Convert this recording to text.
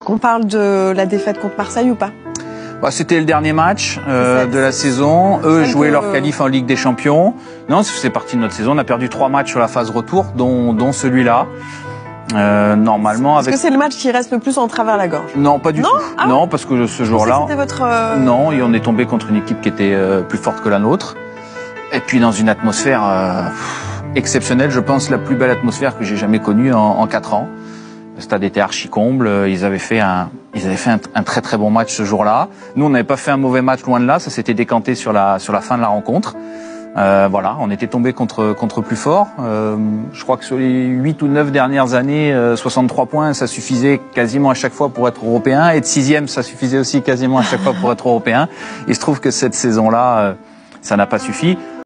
Qu'on parle de la défaite contre Marseille ou pas? Bah, c'était le dernier match de la saison. Eux jouaient leur qualif en Ligue des Champions. Non, c'est parti de notre saison. On a perdu 3 matchs sur la phase retour, dont celui-là. Normalement, Est-ce que c'est le match qui reste le plus en travers la gorge? Non, pas du tout. Ah, non, parce que ce jour-là, c'était votre... non, et on est tombé contre une équipe qui était plus forte que la nôtre. Et puis dans une atmosphère exceptionnelle, je pense la plus belle atmosphère que j'ai jamais connue en 4 ans. Le stade était archi comble. Ils avaient fait un très très bon match ce jour-là. Nous, on n'avait pas fait un mauvais match, loin de là. Ça s'était décanté sur la fin de la rencontre. Voilà, on était tombé contre plus fort. Je crois que sur les 8 ou 9 dernières années, 63 points, ça suffisait quasiment à chaque fois pour être européen. Et de 6e, ça suffisait aussi quasiment à chaque fois pour être européen. Il se trouve que cette saison-là, ça n'a pas suffi.